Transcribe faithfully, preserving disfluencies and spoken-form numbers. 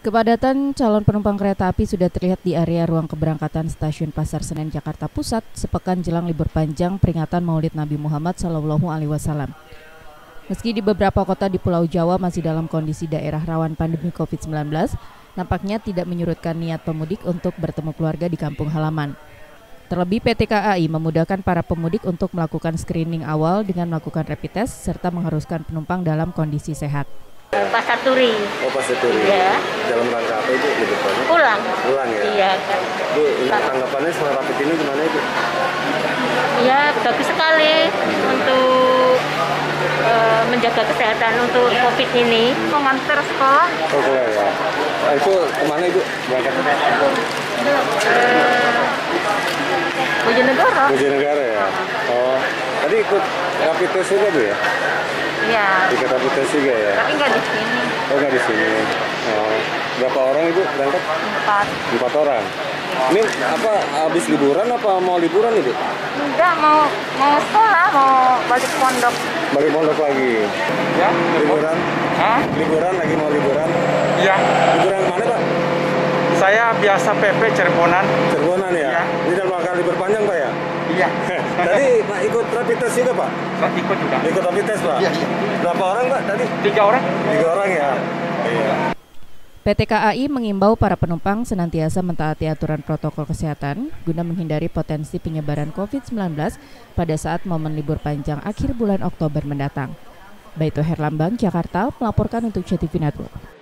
Kepadatan calon penumpang kereta api sudah terlihat di area ruang keberangkatan Stasiun Pasar Senen, Jakarta Pusat sepekan jelang libur panjang peringatan Maulid Nabi Muhammad Shallallahu Alaihi Wasallam. Meski di beberapa kota di Pulau Jawa masih dalam kondisi daerah rawan pandemi covid sembilan belas, nampaknya tidak menyurutkan niat pemudik untuk bertemu keluarga di kampung halaman. Terlebih P T K A I memudahkan para pemudik untuk melakukan screening awal dengan melakukan rapid test serta mengharuskan penumpang dalam kondisi sehat. Pasar Turi. Oh, Pasar Turi. Iya. Dalam rangka apa itu liburannya? Pulang. Pulang ya? Iya. Bu, ini tanggapannya soal rapid ini gimana itu? Ya, bagus sekali untuk uh, menjaga kesehatan untuk COVID ini. Mengantar sekolah. Oh, pulang ya. Nah, itu kemana Ibu berangkatnya? Uh, Bojonegoro. Bojonegoro ya? Oh, tadi ikut rapid test juga Bu ya? Iya. Ikut rapid test juga ya? Tapi nggak di sini. Oh, nggak di sini. Oh, berapa orang Ibu berangkat? Empat. Empat orang. Ini apa, habis liburan apa mau liburan Ibu? Enggak, mau mau sekolah, mau balik pondok. Balik pondok lagi? Ya, Liburan? Hah? Liburan, lagi mau liburan? Iya. Liburan mana Pak? Saya biasa P P Cirebonan. Cirebonan ya? Iya. Ini dalam rangka libur panjang Pak ya? Iya. Tadi Pak ikut rapid test juga Pak? Saya ikut juga. Ikut rapid test Pak? Iya, iya. Berapa orang Pak tadi? Tiga orang. Tiga orang ya? Iya. P T K A I mengimbau para penumpang senantiasa mentaati aturan protokol kesehatan guna menghindari potensi penyebaran covid sembilan belas pada saat momen libur panjang akhir bulan Oktober mendatang. Baito Herlambang, Jakarta, melaporkan untuk C T V Network.